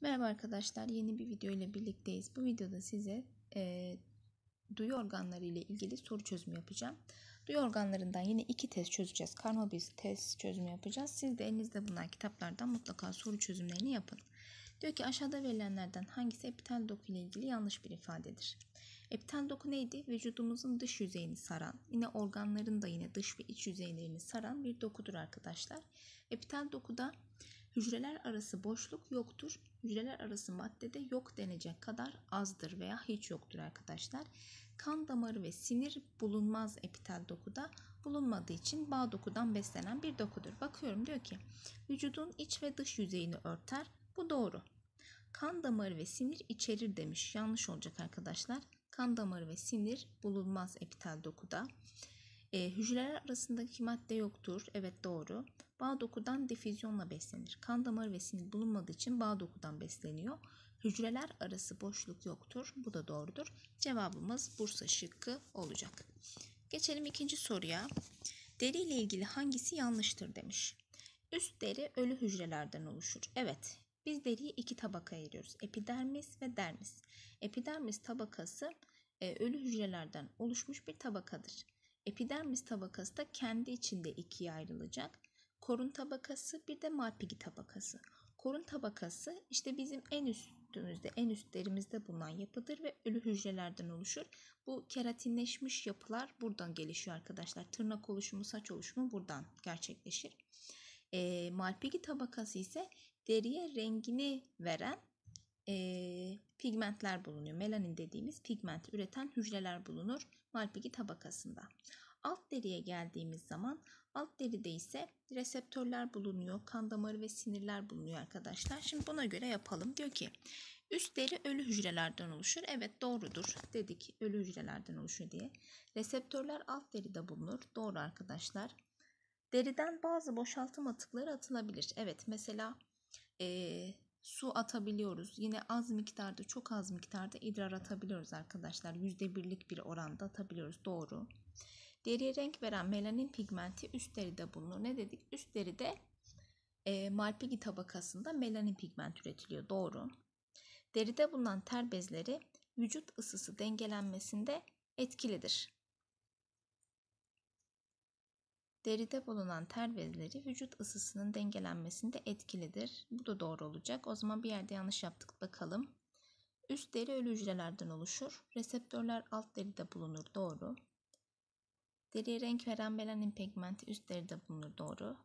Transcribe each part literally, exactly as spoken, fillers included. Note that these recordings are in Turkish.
Merhaba arkadaşlar, yeni bir video ile birlikteyiz. Bu videoda size e, duyu organları ile ilgili soru çözümü yapacağım. Duyu organlarından yine iki test çözeceğiz. Karma bir test çözümü yapacağız. Siz de elinizde bulunan kitaplardan mutlaka soru çözümlerini yapın. Diyor ki aşağıda verilenlerden hangisi epitel doku ile ilgili yanlış bir ifadedir? Epitel doku neydi? Vücudumuzun dış yüzeyini saran, yine organların da yine dış ve iç yüzeylerini saran bir dokudur arkadaşlar. Epitel dokuda hücreler arası boşluk yoktur. Hücreler arası maddede yok denecek kadar azdır veya hiç yoktur arkadaşlar. Kan damarı ve sinir bulunmaz epitel dokuda, bulunmadığı için bağ dokudan beslenen bir dokudur. Bakıyorum, diyor ki vücudun iç ve dış yüzeyini örter. Bu doğru. Kan damarı ve sinir içerir demiş. Yanlış olacak arkadaşlar. Kan damarı ve sinir bulunmaz epitel dokuda. E, hücreler arasındaki madde yoktur. Evet, doğru. Bağ dokudan difüzyonla beslenir. Kan damarı ve sinir bulunmadığı için bağ dokudan besleniyor. Hücreler arası boşluk yoktur. Bu da doğrudur. Cevabımız Bursa şıkkı olacak. Geçelim ikinci soruya. Deri ile ilgili hangisi yanlıştır demiş. Üst deri ölü hücrelerden oluşur. Evet. Biz deriyi iki tabakaya ayırıyoruz. Epidermis ve dermis. Epidermis tabakası e, ölü hücrelerden oluşmuş bir tabakadır. Epidermis tabakası da kendi içinde ikiye ayrılacak. Korun tabakası, bir de Malpighi tabakası. Korun tabakası işte bizim en üstümüzde, en üst derimizde bulunan yapıdır ve ölü hücrelerden oluşur. Bu keratinleşmiş yapılar buradan gelişiyor arkadaşlar. Tırnak oluşumu, saç oluşumu buradan gerçekleşir. E, Malpighi tabakası ise deriye rengini veren e, pigmentler bulunuyor. Melanin dediğimiz pigment üreten hücreler bulunur Malpighi tabakasında. Alt deriye geldiğimiz zaman alt deride ise reseptörler bulunuyor. Kan damarı ve sinirler bulunuyor arkadaşlar. Şimdi buna göre yapalım. Diyor ki üst deri ölü hücrelerden oluşur. Evet, doğrudur. Dedik ölü hücrelerden oluşuyor diye. Reseptörler alt deride bulunur. Doğru arkadaşlar. Deriden bazı boşaltım atıkları atılabilir. Evet, mesela e, su atabiliyoruz. Yine az miktarda, çok az miktarda idrar atabiliyoruz arkadaşlar. yüzde birlik bir oranda atabiliyoruz. Doğru. Deriye renk veren melanin pigmenti üst deride bulunur. Ne dedik? Üst deride e, Malpighi tabakasında melanin pigment üretiliyor. Doğru. Deride bulunan ter bezleri vücut ısısı dengelenmesinde etkilidir. Deride bulunan ter bezleri vücut ısısının dengelenmesinde etkilidir. Bu da doğru olacak. O zaman bir yerde yanlış yaptık, bakalım. Üst deri ölü hücrelerden oluşur. Reseptörler alt deride bulunur. Doğru. Deriye renk veren melanin pigmenti üst deride bulunur. Doğru.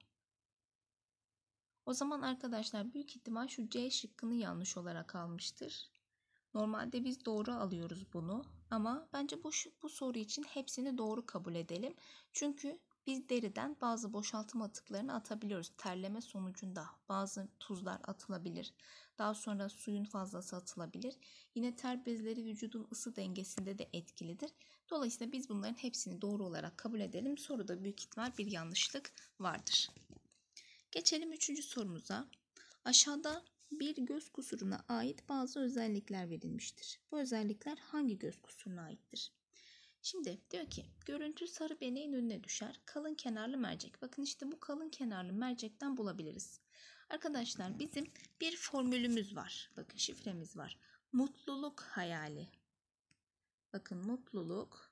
O zaman arkadaşlar büyük ihtimal şu C şıkkını yanlış olarak almıştır. Normalde biz doğru alıyoruz bunu. Ama bence bu, bu soru için hepsini doğru kabul edelim. Çünkü biz deriden bazı boşaltım atıklarını atabiliyoruz. Terleme sonucunda bazı tuzlar atılabilir. Daha sonra suyun fazlası atılabilir. Yine ter bezleri vücudun ısı dengesinde de etkilidir. Dolayısıyla biz bunların hepsini doğru olarak kabul edelim. Soruda büyük ihtimal bir yanlışlık vardır. Geçelim üçüncü sorumuza. Aşağıda bir göz kusuruna ait bazı özellikler verilmiştir. Bu özellikler hangi göz kusuruna aittir? Şimdi diyor ki görüntü sarı beneğin önüne düşer. Kalın kenarlı mercek. Bakın işte bu kalın kenarlı mercekten bulabiliriz. Arkadaşlar bizim bir formülümüz var. Bakın şifremiz var. Mutluluk hayali. Bakın mutluluk.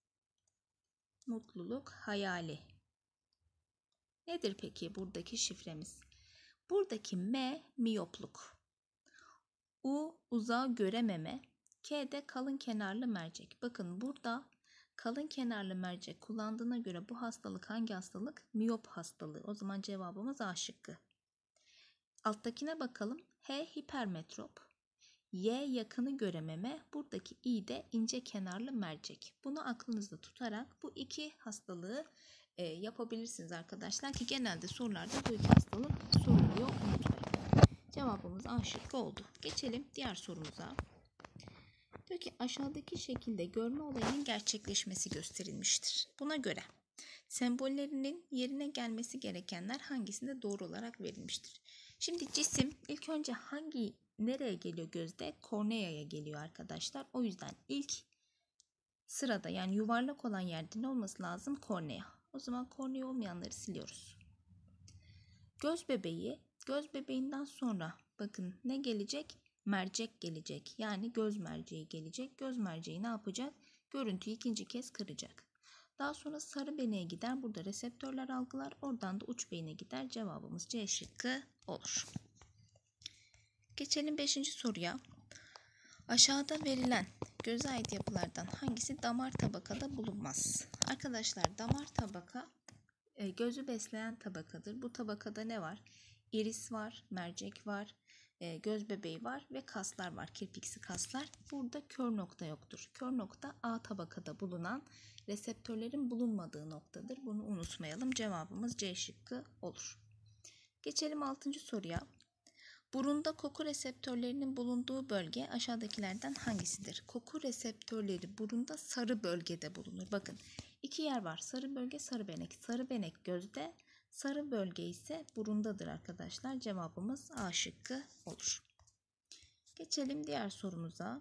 Mutluluk hayali. Nedir peki buradaki şifremiz? Buradaki M miyopluk. U uzağı görememe. K de kalın kenarlı mercek. Bakın burada kalın kenarlı mercek kullandığına göre bu hastalık hangi hastalık? Miyop hastalığı. O zaman cevabımız A şıkkı. Alttakine bakalım. H hipermetrop. Y yakını görememe. Buradaki I de ince kenarlı mercek. Bunu aklınızda tutarak bu iki hastalığı e, yapabilirsiniz arkadaşlar ki genelde sorularda bu iki hastalık soruluyor. Unutmayın. Cevabımız A şıkkı oldu. Geçelim diğer sorumuza. Diyor ki aşağıdaki şekilde görme olayının gerçekleşmesi gösterilmiştir. Buna göre sembollerinin yerine gelmesi gerekenler hangisinde doğru olarak verilmiştir? Şimdi cisim ilk önce hangi nereye geliyor gözde? Korneaya geliyor arkadaşlar. O yüzden ilk sırada yani yuvarlak olan yerde ne olması lazım? Kornea. O zaman kornea olmayanları siliyoruz. Göz bebeği Göz bebeğinden sonra bakın ne gelecek? Mercek gelecek. Yani göz merceği gelecek. Göz merceği ne yapacak? Görüntüyü ikinci kez kıracak. Daha sonra sarı beneğe gider. Burada reseptörler algılar. Oradan da uç beyine gider. Cevabımız C şıkkı olur. Geçelim beşinci soruya. Aşağıda verilen göze ait yapılardan hangisi damar tabakada bulunmaz? Arkadaşlar damar tabaka e, gözü besleyen tabakadır. Bu tabakada ne var? İris var, mercek var, e, göz bebeği var ve kaslar var. Kirpiksi kaslar. Burada kör nokta yoktur. Kör nokta A tabakada bulunan reseptörlerin bulunmadığı noktadır. Bunu unutmayalım. Cevabımız C şıkkı olur. Geçelim altıncı soruya. Burunda koku reseptörlerinin bulunduğu bölge aşağıdakilerden hangisidir? Koku reseptörleri burunda sarı bölgede bulunur. Bakın iki yer var. Sarı bölge, sarı benek. Sarı benek gözde, sarı bölge ise burundadır arkadaşlar. Cevabımız A şıkkı olur. Geçelim diğer sorumuza.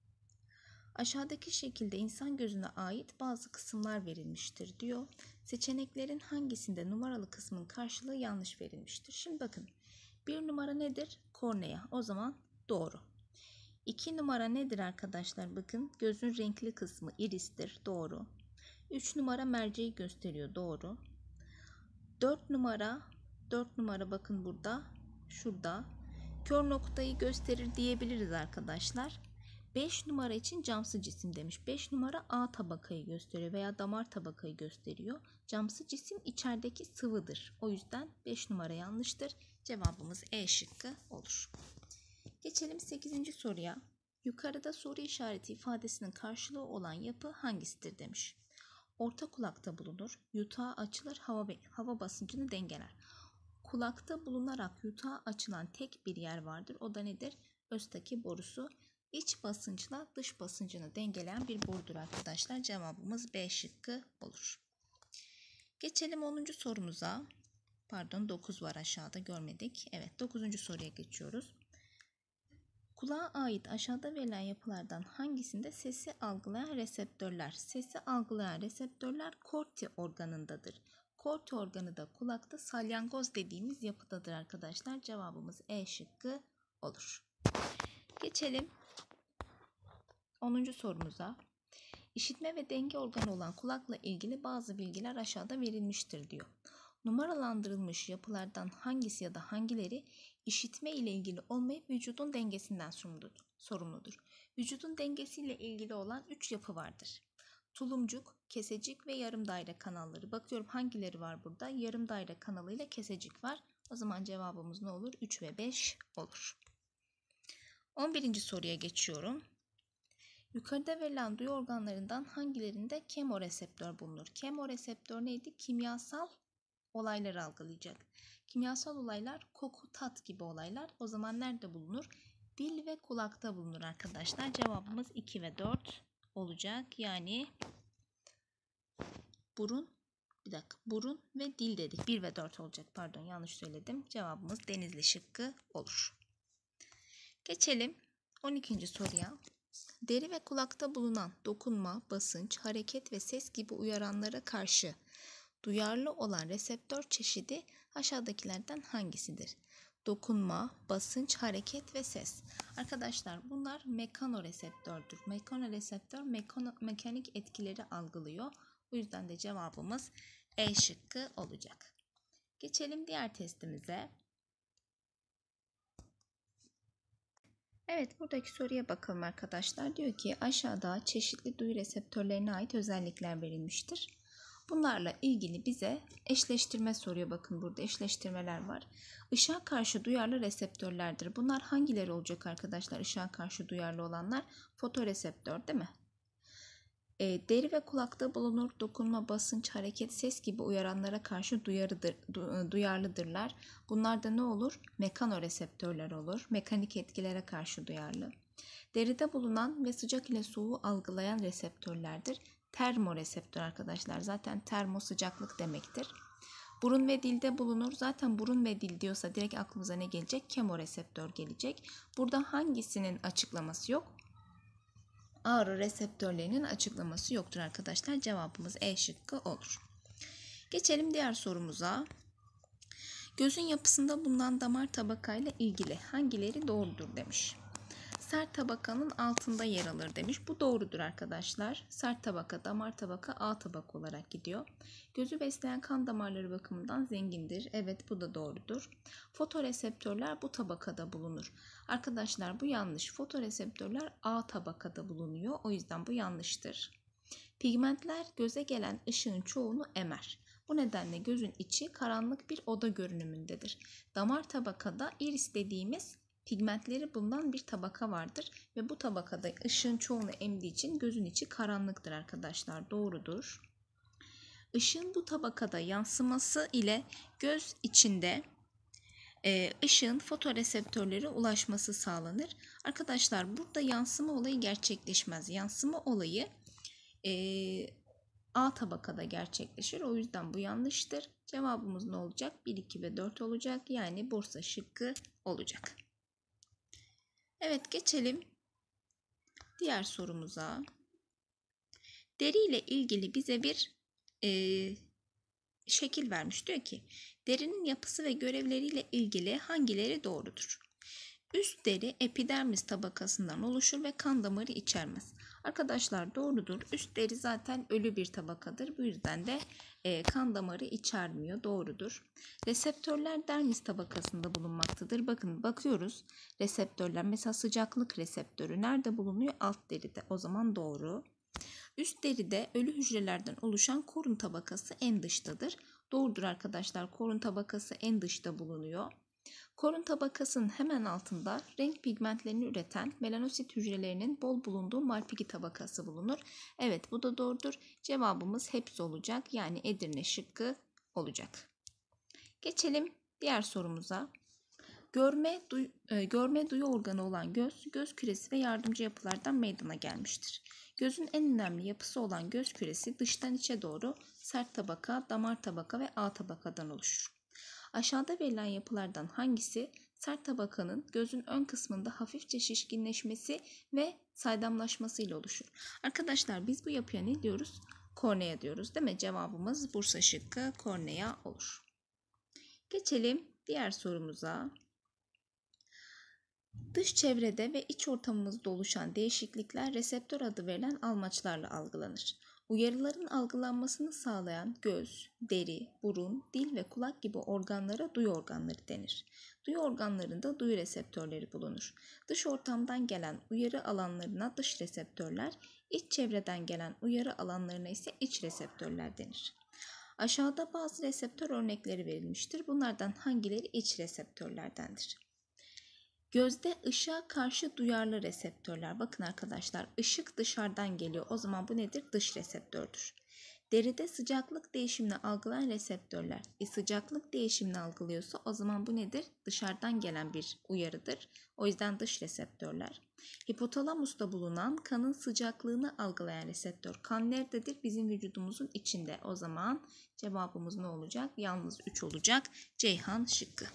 Aşağıdaki şekilde insan gözüne ait bazı kısımlar verilmiştir diyor. Seçeneklerin hangisinde numaralı kısmın karşılığı yanlış verilmiştir? Şimdi bakın. Bir numara nedir? Kornea. O zaman doğru. İki numara nedir arkadaşlar? Bakın gözün renkli kısmı iristir. Doğru. Üç numara merceği gösteriyor. Doğru. Dört numara dört numara bakın burada. Şurada. Kör noktayı gösterir diyebiliriz arkadaşlar. beş numara için camsı cisim demiş. beş numara A tabakayı gösteriyor veya damar tabakayı gösteriyor. Camsı cisim içerideki sıvıdır. O yüzden beş numara yanlıştır. Cevabımız E şıkkı olur. Geçelim sekizinci soruya. Yukarıda soru işareti ifadesinin karşılığı olan yapı hangisidir demiş. Orta kulakta bulunur. Yutağı açılır. Hava, hava basıncını dengeler. Kulakta bulunarak yutağı açılan tek bir yer vardır. O da nedir? Östaki borusu. İç basınçla dış basıncını dengeleyen bir borudur arkadaşlar. Cevabımız B şıkkı olur. Geçelim onuncu sorumuza. Pardon dokuz var aşağıda görmedik. Evet dokuzuncu soruya geçiyoruz. Kulağa ait aşağıda verilen yapılardan hangisinde sesi algılayan reseptörler? Sesi algılayan reseptörler korti organındadır. Korti organı da kulakta salyangoz dediğimiz yapıdadır arkadaşlar. Cevabımız E şıkkı olur. Geçelim onuncu sorumuza. İşitme ve denge organı olan kulakla ilgili bazı bilgiler aşağıda verilmiştir diyor. Numaralandırılmış yapılardan hangisi ya da hangileri işitme ile ilgili olmayıp vücudun dengesinden sorumludur? Vücudun dengesiyle ilgili olan üç yapı vardır. Tulumcuk, kesecik ve yarım daire kanalları. Bakıyorum hangileri var burada? Yarım daire kanalıyla kesecik var. O zaman cevabımız ne olur? üç ve beş olur. on birinci soruya geçiyorum. Yukarıda verilen duyu organlarından hangilerinde kemoreseptör bulunur? Kemoreseptör neydi? Kimyasal olayları algılayacak. Kimyasal olaylar koku, tat gibi olaylar. O zaman nerede bulunur? Dil ve kulakta bulunur arkadaşlar. Cevabımız iki ve dört olacak. Yani burun, bir dakika, burun ve dil dedik. bir ve dört olacak. Pardon yanlış söyledim. Cevabımız Denizli şıkkı olur. Geçelim on ikinci soruya. Deri ve kulakta bulunan dokunma, basınç, hareket ve ses gibi uyaranlara karşı duyarlı olan reseptör çeşidi aşağıdakilerden hangisidir? Dokunma, basınç, hareket ve ses. Arkadaşlar bunlar mekanoreseptördür. Mekanoreseptör mekano, mekanik etkileri algılıyor. Bu yüzden de cevabımız E şıkkı olacak. Geçelim diğer testimize. Evet buradaki soruya bakalım arkadaşlar. Diyor ki aşağıda çeşitli duyu reseptörlerine ait özellikler verilmiştir. Bunlarla ilgili bize eşleştirme soruyor. Bakın burada eşleştirmeler var. Işığa karşı duyarlı reseptörlerdir. Bunlar hangileri olacak arkadaşlar? Işığa karşı duyarlı olanlar fotoreseptör değil mi? E, deri ve kulakta bulunur. Dokunma, basınç, hareket, ses gibi uyaranlara karşı duyarıdır, du, duyarlıdırlar. Bunlar da ne olur? Mekanoreseptörler olur. Mekanik etkilere karşı duyarlı. Deride bulunan ve sıcak ile soğuğu algılayan reseptörlerdir. Termoreseptör arkadaşlar. Zaten termo sıcaklık demektir. Burun ve dilde bulunur. Zaten burun ve dil diyorsa direkt aklımıza ne gelecek? Kemoreseptör gelecek. Burada hangisinin açıklaması yok? Ağrı reseptörlerinin açıklaması yoktur arkadaşlar. Cevabımız E şıkkı olur. Geçelim diğer sorumuza. Gözün yapısında bulunan damar tabakayla ilgili hangileri doğrudur demiş. Sert tabakanın altında yer alır demiş. Bu doğrudur arkadaşlar. Sert tabaka, damar tabaka A tabaka olarak gidiyor. Gözü besleyen kan damarları bakımından zengindir. Evet, bu da doğrudur. Fotoreseptörler bu tabakada bulunur. Arkadaşlar bu yanlış. Fotoreseptörler A tabakada bulunuyor. O yüzden bu yanlıştır. Pigmentler göze gelen ışığın çoğunu emer. Bu nedenle gözün içi karanlık bir oda görünümündedir. Damar tabakada iris dediğimiz pigmentleri bulunan bir tabaka vardır ve bu tabakada ışığın çoğunu emdiği için gözün içi karanlıktır arkadaşlar. Doğrudur. Işığın bu tabakada yansıması ile göz içinde e, ışığın fotoreseptörlere ulaşması sağlanır. Arkadaşlar burada yansıma olayı gerçekleşmez. Yansıma olayı e, A tabakada gerçekleşir. O yüzden bu yanlıştır. Cevabımız ne olacak? bir, iki ve dört olacak. Yani Bursa şıkkı olacak. Evet, geçelim diğer sorumuza. Deri ile ilgili bize bir e, şekil vermiş. Diyor ki derinin yapısı ve görevleriyle ilgili hangileri doğrudur? Üst deri epidermis tabakasından oluşur ve kan damarı içermez. Arkadaşlar doğrudur. Üst deri zaten ölü bir tabakadır. Bu yüzden de e, kan damarı içermiyor. Doğrudur. Reseptörler dermis tabakasında bulunmaktadır. Bakın bakıyoruz. Reseptörler mesela sıcaklık reseptörü nerede bulunuyor? Alt deride. O zaman doğru. Üst deride ölü hücrelerden oluşan korun tabakası en dıştadır. Doğrudur arkadaşlar. Korun tabakası en dışta bulunuyor. Korun tabakasının hemen altında renk pigmentlerini üreten melanosit hücrelerinin bol bulunduğu Malpighi tabakası bulunur. Evet, bu da doğrudur. Cevabımız hepsi olacak. Yani Edirne şıkkı olacak. Geçelim diğer sorumuza. Görme, duy, e, görme duyu organı olan göz, göz küresi ve yardımcı yapılardan meydana gelmiştir. Gözün en önemli yapısı olan göz küresi dıştan içe doğru sert tabaka, damar tabaka ve A tabakadan oluşur. Aşağıda verilen yapılardan hangisi sert tabakanın gözün ön kısmında hafifçe şişkinleşmesi ve saydamlaşması ile oluşur? Arkadaşlar biz bu yapıya ne diyoruz? Kornea diyoruz, değil mi? Cevabımız Bursa şıkkı kornea olur. Geçelim diğer sorumuza. Dış çevrede ve iç ortamımızda oluşan değişiklikler reseptör adı verilen almaçlarla algılanır. Uyarıların algılanmasını sağlayan göz, deri, burun, dil ve kulak gibi organlara duyu organları denir. Duyu organlarında duyu reseptörleri bulunur. Dış ortamdan gelen uyarı alanlarına dış reseptörler, iç çevreden gelen uyarı alanlarına ise iç reseptörler denir. Aşağıda bazı reseptör örnekleri verilmiştir. Bunlardan hangileri iç reseptörlerdendir? Gözde ışığa karşı duyarlı reseptörler. Bakın arkadaşlar, ışık dışarıdan geliyor. O zaman bu nedir? Dış reseptördür. Deride sıcaklık değişimini algılayan reseptörler. E, sıcaklık değişimini algılıyorsa o zaman bu nedir? Dışarıdan gelen bir uyarıdır. O yüzden dış reseptörler. Hipotalamusta bulunan kanın sıcaklığını algılayan reseptör. Kan nerededir? Bizim vücudumuzun içinde. O zaman cevabımız ne olacak? Yalnız üç olacak. Ceyhan şıkkı.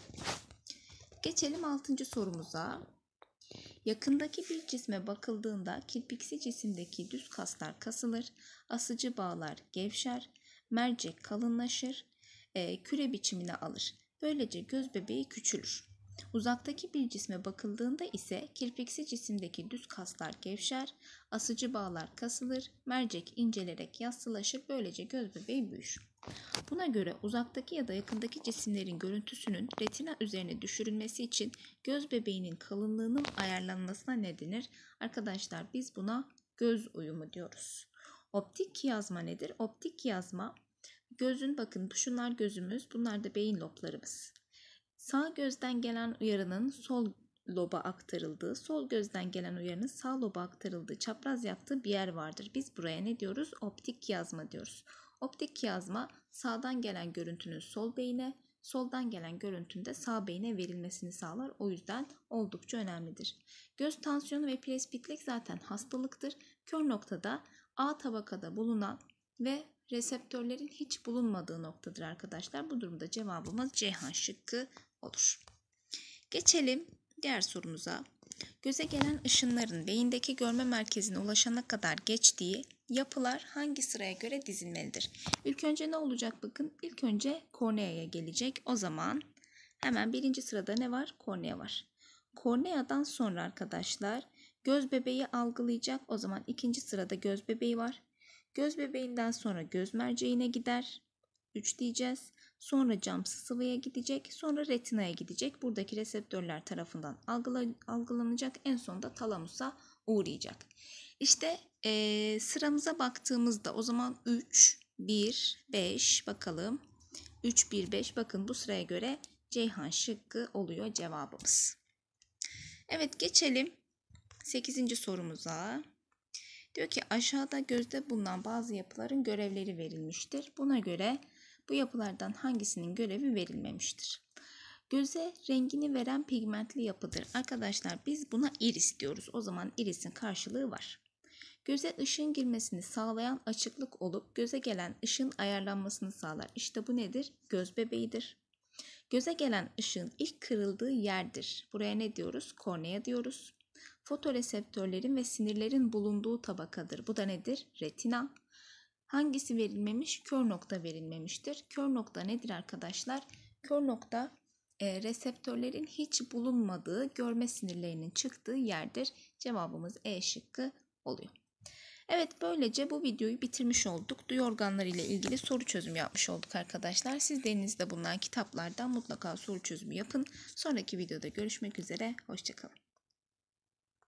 Geçelim altıncı sorumuza. Yakındaki bir cisme bakıldığında kirpiksi cisimdeki düz kaslar kasılır, asıcı bağlar gevşer, mercek kalınlaşır, e, küre biçimini alır. Böylece göz bebeği küçülür. Uzaktaki bir cisme bakıldığında ise kirpiksi cisimdeki düz kaslar gevşer, asıcı bağlar kasılır, mercek incelerek yassılaşır. Böylece göz bebeği büyür. Buna göre uzaktaki ya da yakındaki cisimlerin görüntüsünün retina üzerine düşürülmesi için göz bebeğinin kalınlığının ayarlanmasına ne denir? Arkadaşlar biz buna göz uyumu diyoruz. Optik kiyazma nedir? Optik kiyazma gözün, bakın şunlar gözümüz, bunlar da beyin loblarımız. Sağ gözden gelen uyarının sol loba aktarıldığı, sol gözden gelen uyarının sağ loba aktarıldığı, çapraz yaptığı bir yer vardır. Biz buraya ne diyoruz? Optik kiyazma diyoruz. Optik kiyazma sağdan gelen görüntünün sol beyine, soldan gelen görüntünün de sağ beyine verilmesini sağlar. O yüzden oldukça önemlidir. Göz tansiyonu ve presbitlik zaten hastalıktır. Kör noktada A tabakada bulunan ve reseptörlerin hiç bulunmadığı noktadır arkadaşlar. Bu durumda cevabımız Ceyhan şıkkı olur. Geçelim diğer sorumuza. Göze gelen ışınların beyindeki görme merkezine ulaşana kadar geçtiği yapılar hangi sıraya göre dizilmelidir? İlk önce ne olacak bakın? İlk önce korneaya gelecek. O zaman Hemen birinci sırada ne var? Kornea var. Korneadan sonra arkadaşlar göz bebeği algılayacak. O zaman ikinci sırada göz bebeği var. Göz bebeğinden sonra göz merceğine gider. üç diyeceğiz. Sonra camsı sıvıya gidecek. Sonra retinaya gidecek. Buradaki reseptörler tarafından algılanacak. En sonunda talamusa uğrayacak. İşte e, sıramıza baktığımızda o zaman üç, bir, beş bakalım. üç, bir, beş bakın bu sıraya göre Ceyhan şıkkı oluyor cevabımız. Evet, geçelim sekizinci sorumuza. Diyor ki aşağıda gözde bulunan bazı yapıların görevleri verilmiştir. Buna göre bu yapılardan hangisinin görevi verilmemiştir? Göze rengini veren pigmentli yapıdır. Arkadaşlar biz buna iris diyoruz. O zaman irisin karşılığı var. Göze ışığın girmesini sağlayan açıklık olup göze gelen ışığın ayarlanmasını sağlar. İşte bu nedir? Göz bebeğidir. Göze gelen ışığın ilk kırıldığı yerdir. Buraya ne diyoruz? Kornea diyoruz. Fotoreseptörlerin ve sinirlerin bulunduğu tabakadır. Bu da nedir? Retina. Hangisi verilmemiş? Kör nokta verilmemiştir. Kör nokta nedir arkadaşlar? Kör nokta e, reseptörlerin hiç bulunmadığı, görme sinirlerinin çıktığı yerdir. Cevabımız E şıkkı oluyor. Evet, böylece bu videoyu bitirmiş olduk. Duyu organları ile ilgili soru çözümü yapmış olduk arkadaşlar. Siz de elinizde bulunan kitaplardan mutlaka soru çözümü yapın. Sonraki videoda görüşmek üzere. Hoşça kalın.